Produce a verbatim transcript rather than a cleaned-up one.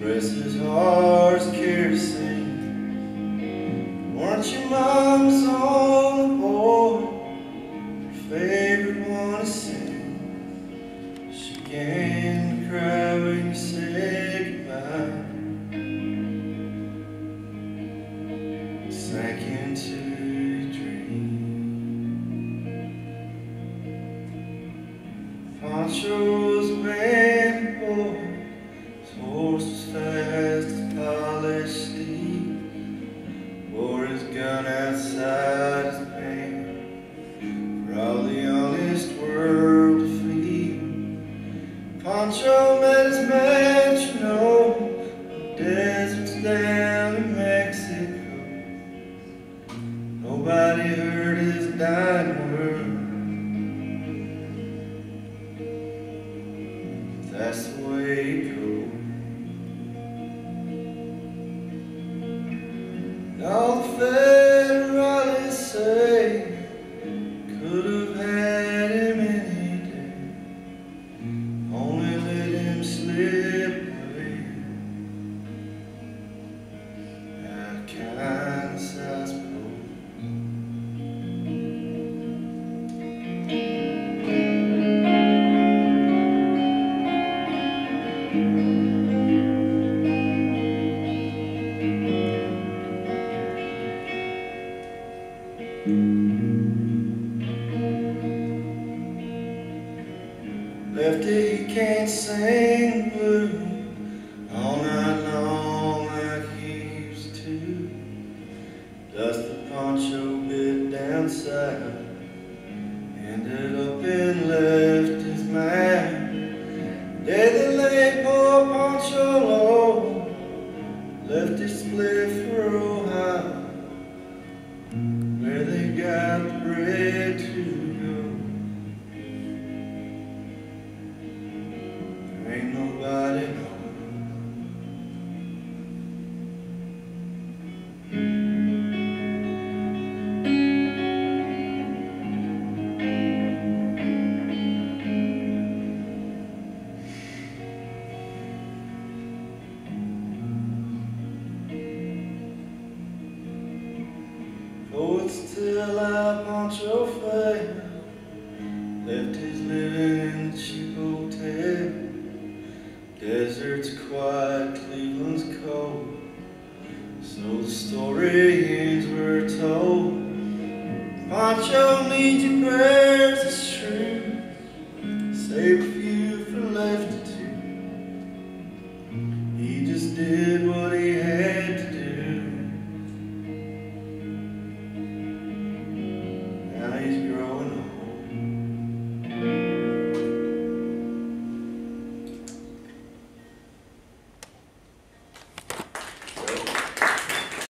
rest his heart's kerosene. Weren't your mom's on the board, your favorite one to sing? She began to cry when you said goodbye. Sank into your dream. Pancho was a bad boy. His horse was fast as polished steel. Wore his gun outside his pants for all the honest world to feel. Pancho met his match, you know, the deserts down in Mexico. Nobody heard his dying word. That's the way it goes. And all the federalists say could have had him any day. Only let him slip away. Out of kindness, I suppose. Lefty, he can't sing blue all night long like he used to. Dusty Pancho bit down south, ended up and left his man. Day they laid poor Pancho low, left his split for Ohio, where they got the bread to go. Ain't nobody know. Oh, it's till our Pancho failed, left his living in the cheap hotel. Desert's quiet, Cleveland's cold, so the stories were told. Pancho needs your prayer.